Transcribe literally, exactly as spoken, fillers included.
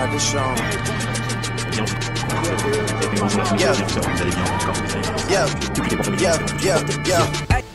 RDcongo. Bien, vous allez bien encore, vous allez bien. Yeah, yeah, yeah, yeah.